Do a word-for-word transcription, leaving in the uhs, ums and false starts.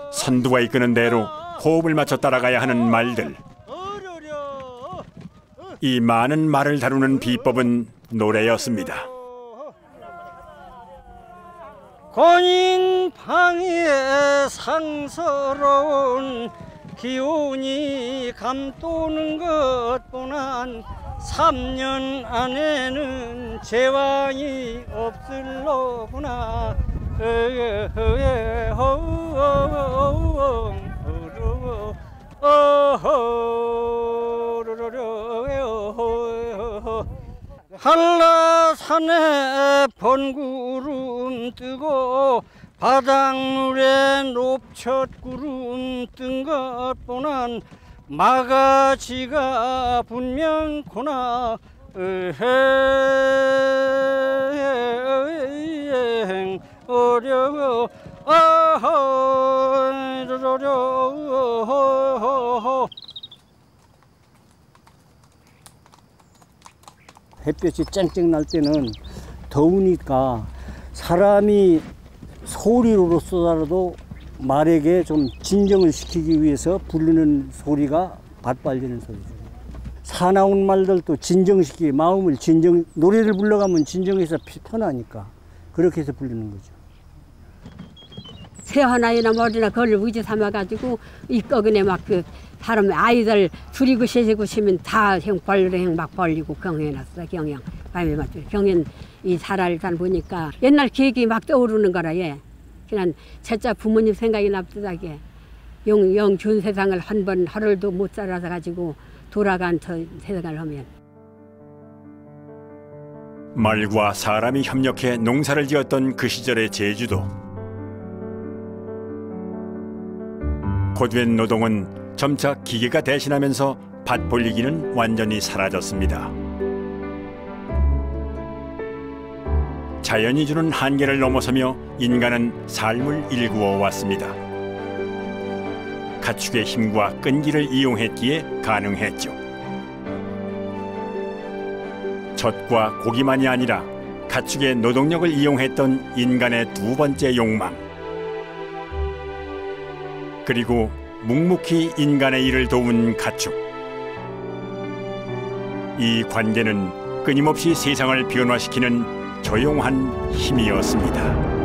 선두가 이끄는 대로 호흡을 맞춰 따라가야 하는 말들. 이 많은 말을 다루는 비법은 노래였습니다. 권인팡이의 상서로운 기운이 감도는 것보단 삼 년 안에는 제왕이 없을로구나. 한라산에 번구름 뜨고 바닷물에 높첫 구름 뜬 것보단 마가지가 분명코나. 으행 어려워 아허. 햇볕이 쨍쨍 날 때는 더우니까 사람이 소리로서라도 말에게 좀 진정을 시키기 위해서 부르는 소리가 밭발리는 소리죠. 사나운 말들도 진정시키기, 마음을 진정, 노래를 불러가면 진정해서 편하니까 그렇게 해서 부르는 거죠. 새 하나이나 머리나 그걸 의지 삼아가지고 이 거근에 막 그 사람 아이들 줄이고 세시고 시면 다 벌레 막 벌리고 경해놨어. 경영 밤에 맞죠. 경연 이 사라를 잘 보니까 옛날 기억이 막 떠오르는 거라. 예. 그냥 진짜 부모님 생각이 납득하게 영, 영 준 세상을 한 번 하루도 못 살아서 가지고 돌아간 저 세상을 하면. 말과 사람이 협력해 농사를 지었던 그 시절의 제주도. 고된 노동은 점차 기계가 대신하면서 밭 볼리기는 완전히 사라졌습니다. 자연이 주는 한계를 넘어서며 인간은 삶을 일구어 왔습니다. 가축의 힘과 끈기를 이용했기에 가능했죠. 젖과 고기만이 아니라 가축의 노동력을 이용했던 인간의 두 번째 욕망. 그리고 묵묵히 인간의 일을 도운 가축. 이 관계는 끊임없이 세상을 변화시키는 조용한 힘이었습니다.